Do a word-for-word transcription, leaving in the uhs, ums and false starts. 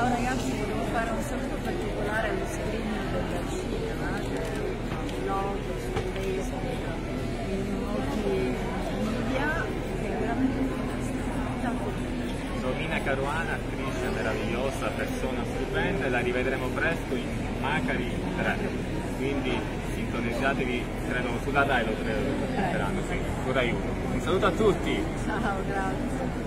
Ciao ragazzi, volevo fare un saluto particolare allo screening del cinema, che è un blog su Facebook, in molti media, che è veramente fantastico. Romina Caruana, attrice meravigliosa, persona stupenda, e la rivedremo presto in Macari tre, quindi sintonizzatevi, credo sulla Rai lo credo, sì, su Rai uno. Un saluto a tutti! Ciao, grazie.